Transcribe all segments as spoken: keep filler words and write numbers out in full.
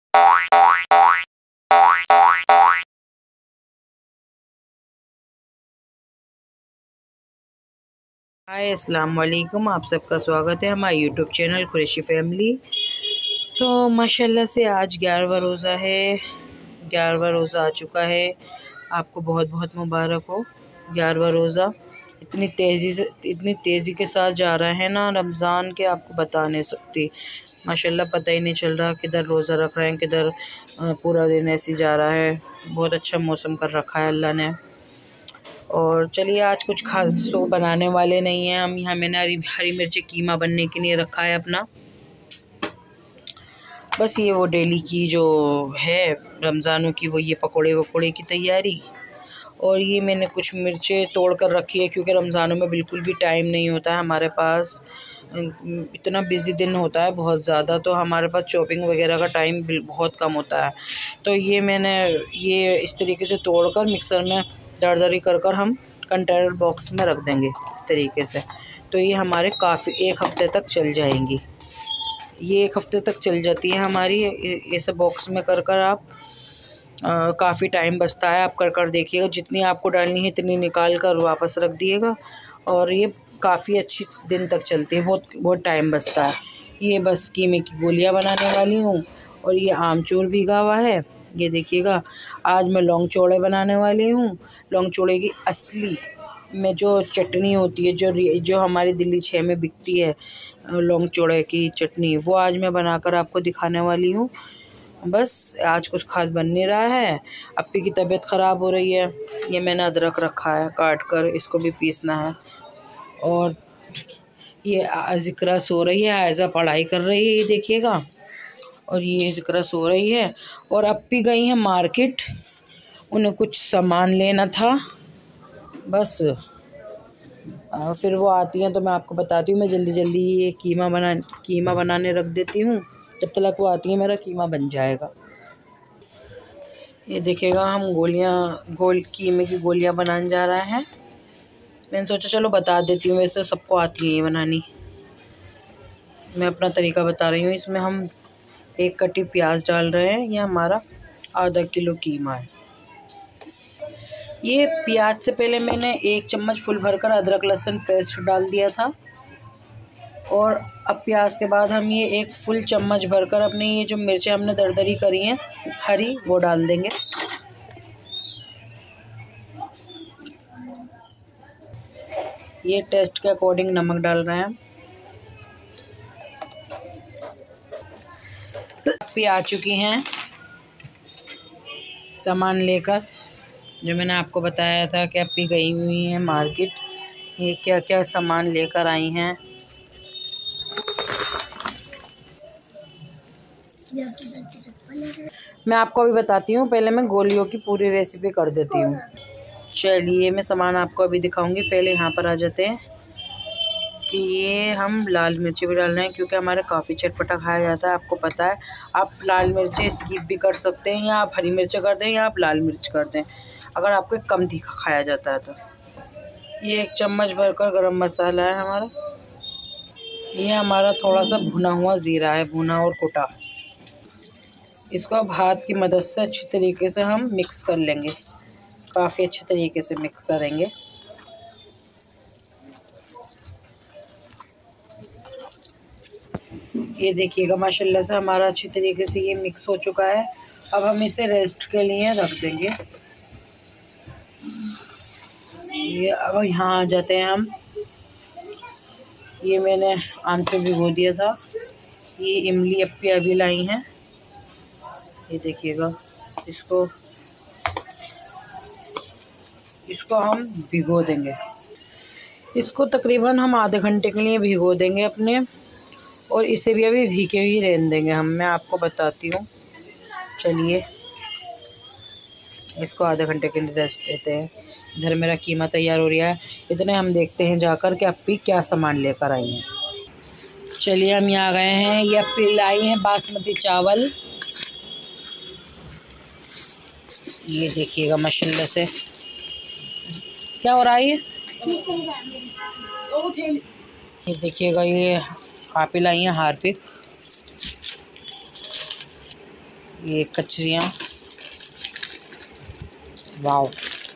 हाय अस्सलाम वालेकुम, आप सबका स्वागत है हमारे यूट्यूब चैनल कुरैशी फैमिली। तो माशाल्लाह से आज ग्यारहवा रोज़ा है, ग्यारहवा रोज़ा आ चुका है। आपको बहुत बहुत मुबारक हो। ग्यारहवा रोज़ा इतनी तेज़ी से इतनी तेज़ी के साथ जा रहा है ना रमज़ान के, आपको बता नहीं सकती। माशाल्लाह पता ही नहीं चल रहा किधर रोज़ा रख रहे हैं, किधर पूरा दिन ऐसे जा रहा है। बहुत अच्छा मौसम कर रखा है अल्लाह ने। और चलिए आज कुछ खास तो बनाने वाले नहीं हैं हम। यहाँ मैंने हरी हरी मिर्ची कीमा बनने के लिए रखा है अपना। बस ये वो डेली की जो है रमज़ानों की, वो ये पकोड़े वकोड़े की तैयारी। और ये मैंने कुछ मिर्चें तोड़ कर रखी है क्योंकि रमज़ानों में बिल्कुल भी टाइम नहीं होता है हमारे पास। इतना बिज़ी दिन होता है बहुत ज़्यादा, तो हमारे पास चॉपिंग वगैरह का टाइम बहुत कम होता है। तो ये मैंने ये इस तरीके से तोड़कर मिक्सर में दरदरी कर कर हम कंटेनर बॉक्स में रख देंगे इस तरीके से। तो ये हमारे काफ़ी एक हफ़्ते तक चल जाएंगी। ये एक हफ़्ते तक चल जाती है हमारी। ऐसे बॉक्स में कर कर आप काफ़ी टाइम बचता है। आप कर कर देखिएगा, जितनी आपको डालनी है इतनी निकाल कर वापस रख दिएगा और ये काफ़ी अच्छी दिन तक चलती है। बहुत बहुत टाइम बचता है। ये बस कीमे की गोलियां बनाने वाली हूँ। और ये आमचूर भीगा हुआ है, ये देखिएगा। आज मैं लौंग चौड़े बनाने वाली हूँ। लौंग चौड़े की असली में जो चटनी होती है, जो जो हमारी दिल्ली छः में बिकती है लौंग चौड़े की चटनी, वो आज मैं बनाकर आपको दिखाने वाली हूँ। बस आज कुछ खास बन नहीं रहा है। अप्पी की तबीयत ख़राब हो रही है। ये मैंने अदरक रखा है काट कर, इसको भी पीसना है। और ये ज़िक्रा सो रही है, आयज़ा पढ़ाई कर रही है, ये देखिएगा। और ये ज़िक्रा सो रही है। और अप्पी गई हैं मार्केट, उन्हें कुछ सामान लेना था बस। आ, फिर वो आती हैं तो मैं आपको बताती हूँ। मैं जल्दी जल्दी ये कीमा बना कीमा बनाने रख देती हूँ। जब तक वो आती है मेरा कीमा बन जाएगा। ये देखिएगा, हम गोलियाँ गोल कीमे की गोलियाँ बनाने जा रहे हैं। मैंने सोचा चलो बता देती हूँ, वैसे सबको आती है ये बनानी। मैं अपना तरीका बता रही हूँ। इसमें हम एक कटी प्याज डाल रहे हैं। ये हमारा आधा किलो कीमा है। ये प्याज से पहले मैंने एक चम्मच फुल भरकर अदरक लहसुन पेस्ट डाल दिया था। और अब प्याज के बाद हम ये एक फुल चम्मच भरकर अपने ये जो मिर्चें हमने दरदरी करी हैं हरी, वो डाल देंगे। ये टेस्ट के अकॉर्डिंग नमक डाल रहे हैं। भी आ चुकी हैं सामान लेकर, जो मैंने आपको बताया था कि अप्पी गई हुई हैं मार्केट। ये क्या क्या सामान लेकर आई हैं। मैं आपको अभी बताती हूँ, पहले मैं गोलियों की पूरी रेसिपी कर देती हूँ। चलिए मैं सामान आपको अभी दिखाऊंगी। पहले यहाँ पर आ जाते हैं कि ये हम लाल मिर्ची भी डाल रहे हैं क्योंकि हमारा काफ़ी चटपटा खाया जाता है, आपको पता है। आप लाल मिर्ची स्किप भी कर सकते हैं, या आप हरी मिर्च कर दें, या आप लाल मिर्च कर दें अगर आपको कम तीखा खाया जाता है तो। ये एक चम्मच भरकर गरम मसाला है हमारा। ये हमारा थोड़ा सा भुना हुआ ज़ीरा है, भुना और कुटा। इसको अब हाथ की मदद से अच्छी तरीके से हम मिक्स कर लेंगे। काफ़ी अच्छे तरीके से मिक्स करेंगे। ये देखिएगा माशाल्लाह से हमारा अच्छी तरीके से ये मिक्स हो चुका है। अब हम इसे रेस्ट के लिए रख देंगे। ये अब यहाँ आ जाते हैं हम। ये मैंने आमचूर भिगो दिया था। ये इमली अप्पी अभी लाई हैं, ये देखिएगा। इसको इसको हम भिगो देंगे। इसको तकरीबन हम आधे घंटे के लिए भिगो देंगे अपने, और इसे भी अभी भीगे ही रहने देंगे हम। मैं आपको बताती हूँ। चलिए इसको आधे घंटे के लिए रेस्ट देते हैं। इधर मेरा कीमा तैयार हो रहा है। इतने हम देखते हैं जाकर कि अप्पी क्या सामान लेकर आई हैं। चलिए हम यहाँ आ गए हैं। ये अप्पी लाई हैं बासमती चावल। ये देखिएगा माशाल्लाह से क्या हो रहा है। ये ये देखिएगा, ये आप ही लाई हैं हार्पिक। ये कचरियाँ, वाव।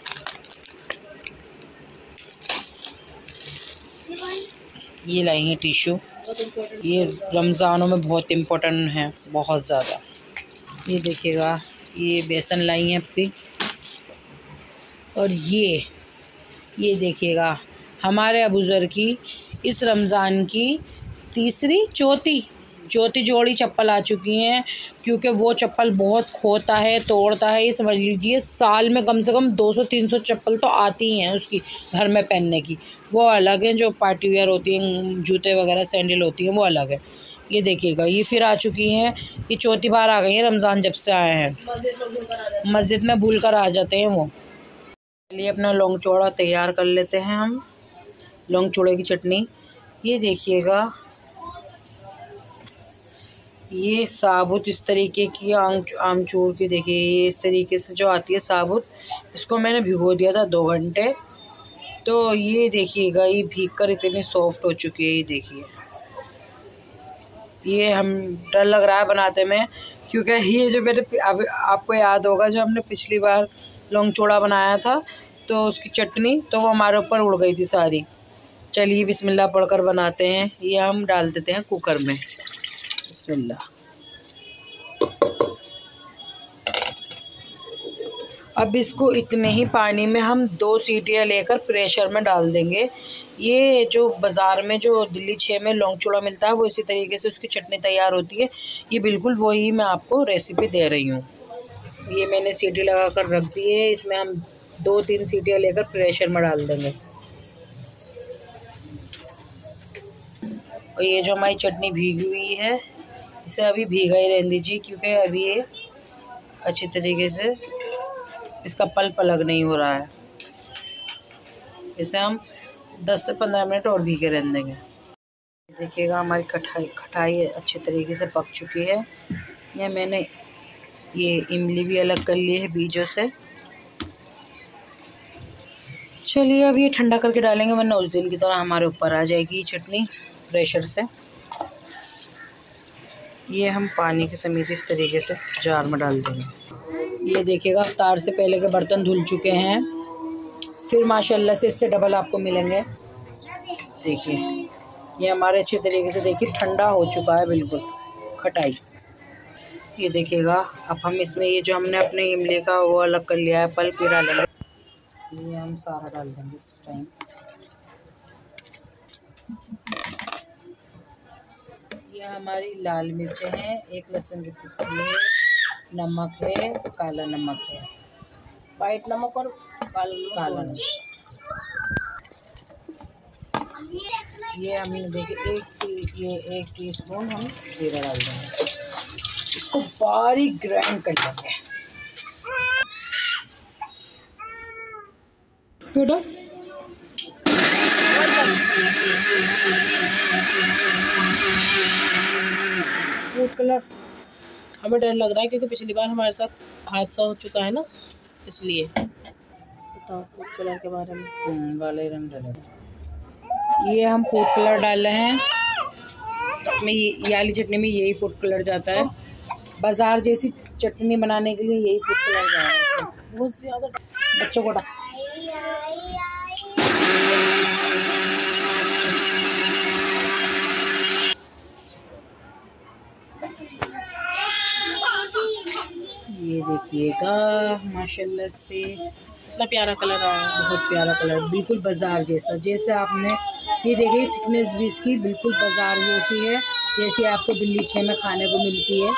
ये लाई हैं टिश्यू, ये रमज़ानों में बहुत इम्पोर्टेंट है, बहुत ज़्यादा। ये देखिएगा, ये बेसन लाई हैं अपनी। और ये ये देखिएगा, हमारे अबूज़र की इस रमज़ान की तीसरी चौथी चौथी जोड़ी चप्पल आ चुकी हैं, क्योंकि वो चप्पल बहुत खोता है, तोड़ता है। ये समझ लीजिए साल में कम से कम दो सौ तीन सौ चप्पल तो आती ही हैं उसकी घर में पहनने की। वो अलग हैं, जो पार्टी वेयर होती हैं, जूते वगैरह सैंडल होती हैं, वो अलग है। ये देखिएगा, ये फिर आ चुकी हैं, ये चौथी बार आ गई हैं रमज़ान जब से आए हैं। मस्जिद में भूल कर आ जाते हैं वो। चलिए अपना लौंग चौड़ा तैयार कर लेते हैं हम, लौंग चौड़े की चटनी। ये देखिएगा, ये साबुत इस तरीके की आम आमचूर की, देखिए ये इस तरीके से जो आती है साबुत, इसको मैंने भिगो दिया था दो घंटे। तो ये देखिएगा, ये भीग कर इतनी सॉफ्ट हो चुकी है। ये देखिए, ये हम डर लग रहा है बनाते में, क्योंकि ये जो मेरे अब आपको याद होगा जो हमने पिछली बार लौंग चौड़ा बनाया था, तो उसकी चटनी तो वो हमारे ऊपर उड़ गई थी सारी। चलिए बिस्मिल्लाह पढ़कर बनाते हैं। ये हम डाल देते हैं कुकर में, बिस्मिल्लाह। अब इसको इतने ही पानी में हम दो सीटियाँ लेकर प्रेशर में डाल देंगे। ये जो बाज़ार में जो दिल्ली छः में लौंग चौड़ा मिलता है, वो इसी तरीके से उसकी चटनी तैयार होती है। ये बिल्कुल वही मैं आपको रेसिपी दे रही हूँ। ये मैंने सीटी लगा कर रख दी है, इसमें हम दो तीन सीटियाँ लेकर प्रेशर में डाल देंगे। और ये जो हमारी चटनी भीगी हुई है, इसे अभी भीगा ही रहने दीजिए, क्योंकि अभी ये अच्छी तरीके से इसका पल्प अलग नहीं हो रहा है। इसे हम दस से पंद्रह मिनट और भीगे रहने देंगे। देखिएगा, हमारी खटाई खटाई अच्छे तरीके से पक चुकी है। यह मैंने ये इमली भी अलग कर ली है बीजों से। चलिए अब ये ठंडा करके डालेंगे, वरना उस दिन की तरह हमारे ऊपर आ जाएगी ये चटनी प्रेशर से। ये हम पानी के समेत इस तरीके से जार में डाल देंगे। ये देखिएगा, अफ्तार से पहले के बर्तन धुल चुके हैं, फिर माशाल्लाह से इससे डबल आपको मिलेंगे। देखिए, ये हमारे अच्छे तरीके से देखिए ठंडा हो चुका है बिल्कुल खटाई। ये देखिएगा, अब हम इसमें ये जो हमने अपने इमली का वो अलग कर लिया है पल्प, ये डालेंगे। ये हम सारा डाल देंगे इस टाइम। ये हमारी लाल मिर्चें हैं, एक लहसुन की टुकड़ी है, नमक है, काला नमक है, वाइट नमक और काला नमक। ये हमने देखिए एक टी ये एक टीस्पून हम जीरा डाल देंगे। इसको बारीक ग्राइंड कर लेंगे। बेटा फूड कलर हमें डर लग रहा है, क्योंकि पिछली बार हमारे साथ हादसा हो चुका है ना, इसलिए। बताओ फूड कलर के बारे में। वाले रंग डाले, ये हम फूड कलर डाल रहे हैं इसमें। ये वाली चटनी में यही फूड कलर जाता है। बाजार जैसी चटनी बनाने के लिए यही फूड कलर जाता है। बहुत ज़्यादा बच्चों को डाल। ये देखिएगा, माशाल्लाह से इतना प्यारा कलर आया, बहुत प्यारा कलर, बिल्कुल बाज़ार जैसा। जैसे आपने ये देखिए थिकनेस भी इसकी बिल्कुल बाज़ार जैसी है, जैसे आपको दिल्ली छः में खाने को मिलती है।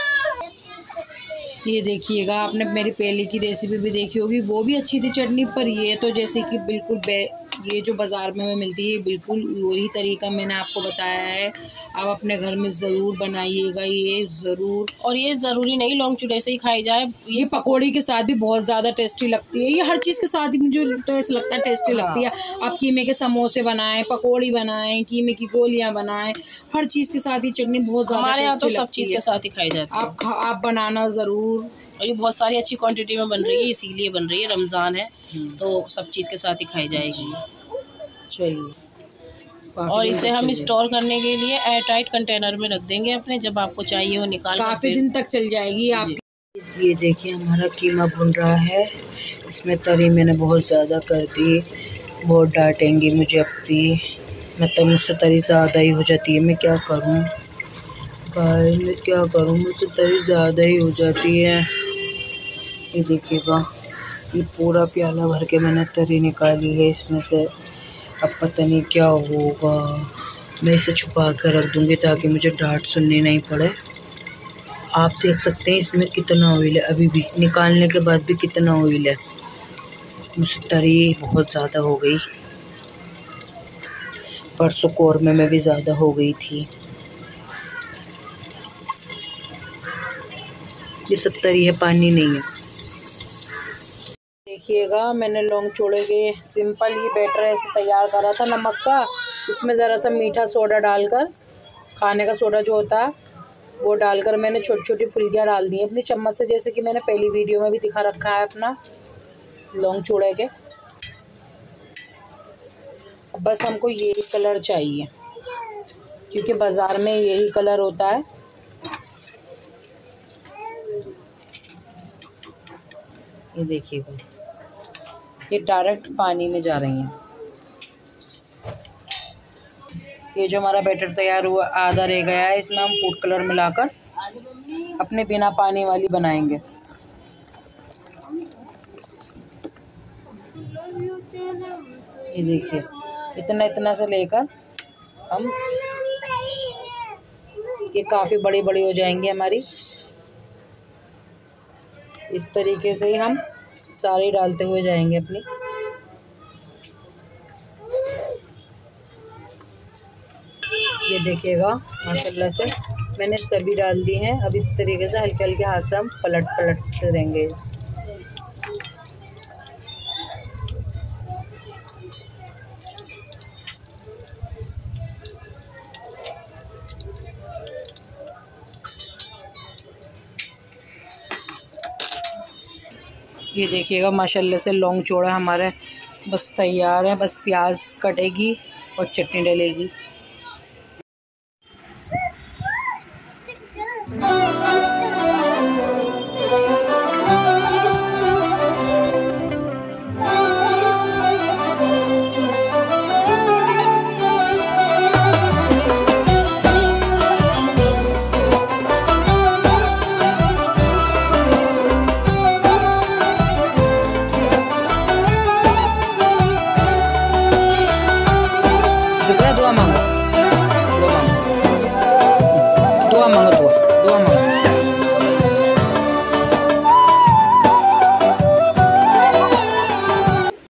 ये देखिएगा, आपने मेरी पहले की रेसिपी भी देखी होगी, वो भी अच्छी थी चटनी, पर ये तो जैसे कि बिल्कुल बे ये जो बाज़ार में हमें मिलती है बिल्कुल वही तरीका मैंने आपको बताया है। आप अपने घर में ज़रूर बनाइएगा, ये ज़रूर। और ये ज़रूरी नहीं लौंग चूड़े से ही खाई जाए, ये पकौड़ी के साथ भी बहुत ज़्यादा टेस्टी लगती है। ये हर चीज़ के साथ ही मुझे तो ऐसा लगता है टेस्टी लगती है। आप कीमे के समोसे बनाएं, पकौड़ी बनाएं, कीमे की गोलियाँ बनाएं, हर चीज़ के साथ ही चटनी बहुत ज़्यादा हमारे यहाँ तो सब चीज़ के साथ ही खाई जाती है। आप आप बनाना ज़रूर। और ये बहुत सारी अच्छी क्वांटिटी में बन रही है, इसीलिए बन रही है, रमज़ान है तो सब चीज़ के साथ ही खाई जाएगी। चलिए और इसे हम स्टोर करने के लिए एयर टाइट कंटेनर में रख देंगे अपने, जब आपको चाहिए वो निकाल काफ़ी दिन तक चल जाएगी आप। ये देखिए हमारा कीमा भुन रहा है, इसमें तरी मैंने बहुत ज़्यादा कर दी, बहुत डांटेंगी मुझे अपनी, मतलब मुझसे तरी ज़्यादा ही हो जाती है। मैं क्या करूं भाई, मैं क्या करूं, मुझसे तरी ज़्यादा ही हो जाती है। ये देखिएगा, ये पूरा प्याला भर के मैंने तरी निकाली है इसमें से। अब पता नहीं क्या होगा, मैं इसे छुपा कर रख दूँगी ताकि मुझे डांट सुननी नहीं पड़े। आप देख सकते हैं इसमें कितना ऑयल है, अभी भी निकालने के बाद भी कितना ऑयल है। मुझसे तरी बहुत ज़्यादा हो गई, परसों कौरमे में भी ज़्यादा हो गई थी। ये सब तरी है, पानी नहीं है। देखिएगा मैंने लौंग चौड़े के सिंपल ही बैटर ऐसे तैयार करा था नमक का, इसमें ज़रा सा मीठा सोडा डालकर, खाने का सोडा जो होता है वो डालकर मैंने छोटी छोटी फुल्कियाँ डाल दी अपनी चम्मच से, जैसे कि मैंने पहली वीडियो में भी दिखा रखा है अपना लौंग चौड़े के। बस हमको यही कलर चाहिए क्योंकि बाज़ार में यही कलर होता है। ये देखिएगा, ये डायरेक्ट पानी में जा रही हैं। ये जो हमारा बैटर तैयार हुआ आधा रह गया है, इसमें हम फूड कलर मिलाकर अपने बिना पानी वाली बनाएंगे। ये देखिए इतना इतना से लेकर हम, ये काफ़ी बड़ी बड़ी हो जाएंगी हमारी। इस तरीके से ही हम सारे डालते हुए जाएंगे अपनी। ये देखिएगा माशाल्लाह से मैंने सभी डाल दी हैं। अब इस तरीके से हल्के हल्के हाथ से हम पलट पलटते रहेंगे। ये देखिएगा माशाल्लाह से लौंग चौड़ा हमारे बस तैयार है, बस प्याज कटेगी और चटनी डलेगी।